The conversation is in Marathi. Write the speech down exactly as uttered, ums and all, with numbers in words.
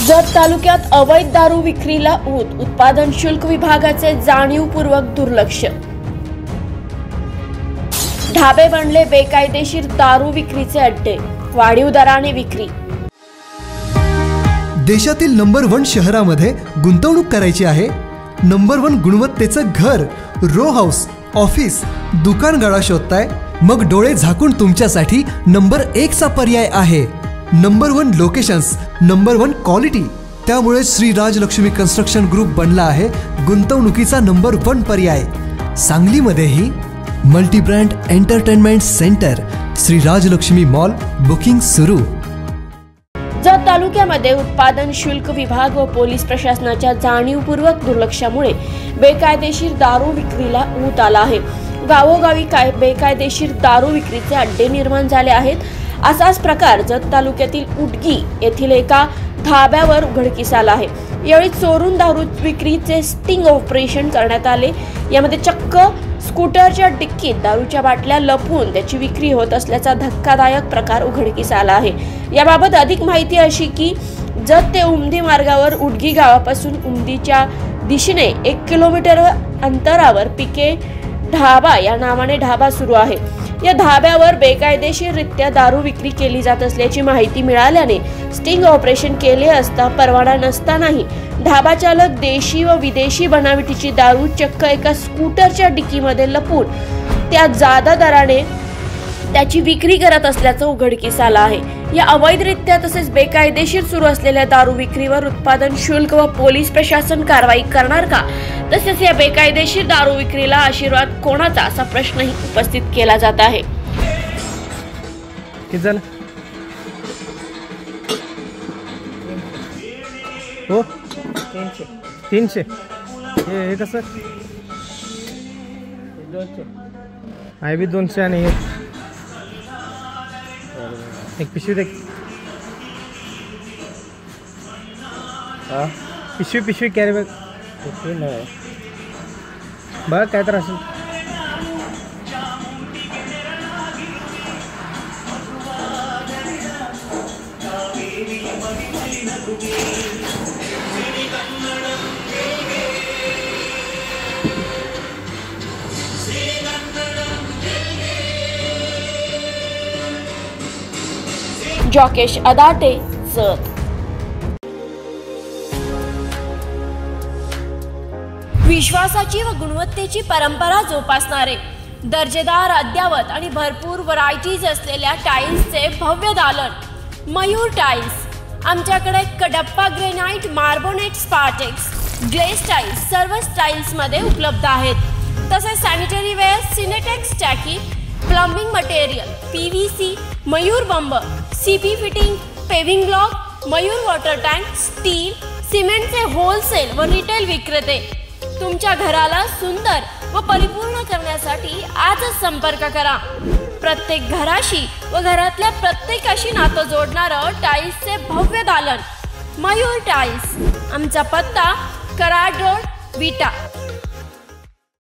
जत तालुक्यात अवैध दारू विक्रीला ऊत, उत्पादन शुल्क विभागाचे जाणीवपूर्वक दुर्लक्ष। ढाबे बनले बेकायदेशीर दारू विक्रीचे अड्डे, वाढीव दराने विक्री। देशातील नंबर वन शहरामध्ये गुंतवणूक करायची आहे? नंबर वन गुणवत्तेचं घर, रो हाऊस, ऑफिस, दुकान गाळा शोधताय? मग डोळे झाकून तुमच्यासाठी नंबर एक चा पर्याय आहे। Number one locations, number one quality. त्यामुळे श्री राजलक्ष्मी कन्स्ट्रक्शन ग्रुप बनला आहे गुंतवणुकीचा नंबर वन पर्याय। सांगलीमध्येही multi brand entertainment centre, Shri Rajalakshmi mall, booking सुरू। जत तालुक्यामध्ये उत्पादन शुल्क विभाग व पोलीस प्रशासनाच्या जाणीवपूर्वक दुर्लक्षामुळे बेकायदेशीर दारू विक्रीला ऊत आला आहे। गावोगावी काय बेकायदेशीर दारू विक्रीचे अड्डे निर्माण झाले आहेत। असाच प्रकार जत तालुक्यातील उडगी येथील एका धाब्यावर उघडकीस आला आहे। यावेळी चोरून दारू विक्रीचे स्टिंग ऑपरेशन करण्यात आले। यामध्ये चक्क स्कूटरच्या डिक्कीत दारूच्या बाटल्या लपवून त्याची विक्री होत असल्याचा धक्कादायक प्रकार उघडकीस आला आहे। याबाबत अधिक माहिती अशी की जत ते उमदी मार्गावर उडगी गावापासून उमदीच्या दिशेने एक किलोमीटर अंतरावर पिके ढाबा या नावाने ढाबा सुरू आहे। या धाब्यावर बेकायदेशीररित्या दारू विक्री केली जात असल्याची माहिती मिळाल्याने स्टिंग ऑपरेशन केले असता परवाना नसतानाही ढाबा चालक देशी व विदेशी बनावटीची दारू चक्क एका स्कूटरच्या डिकीमध्ये लपून त्या जादा दराने त्याची विक्री करत असल्याचं उघडकीस आलं आहे। या अवैधरित्या तसेच बेकायदेशीर सुरू असलेल्या दारू विक्रीवर उत्पादन शुल्क व पोलीस प्रशासन कारवाई करणार का? तसेच या बेकायदेशीर दारू विक्रीला आशीर्वाद कोणाचा असा प्रश्नही उपस्थित केला जात आहे। हो तीनशे तीनशे हे हे कसं दोनशे आहे बी दोनशे आणि एक पिशवी देख हा पिशवी पिशवी कॅरी बॅग पिशवी नाही बघ काय तर असेल। जॉकेश अदाटे, जत। विश्वासाची व गुणवत्तेची परंपरा जोपासणारे दर्जेदार, अद्यावत आणि भरपूर व्हरायटीज असलेल्या टाइल्सचे भव्य दालन मयूर टाइल्स। आमच्याकडे Kadappa granite, marbonite, Spartex, glaze tiles सर्व स्टाइल्स मध्ये उपलब्ध आहेत। तसेच सॅनिटरी वेअर, सिनेटेक्स, टॅकी, प्लंबिंग मटेरियल, पीव्हीसी, मयूर बंब, CP fitting, paving block, Mayur water tank, steel, सिमेंटचे होलसेल व रिटेल विक्रेते। तुमच्या घराला सुंदर व परिपूर्ण करण्यासाठी आजच संपर्क करा। प्रत्येक घराशी व घरातल्या प्रत्येकाशी नातं जोडणारं टाइल्सचे भव्य दालन मयूर टाइल्स। आमचा पत्ता कराड रोड, विटा।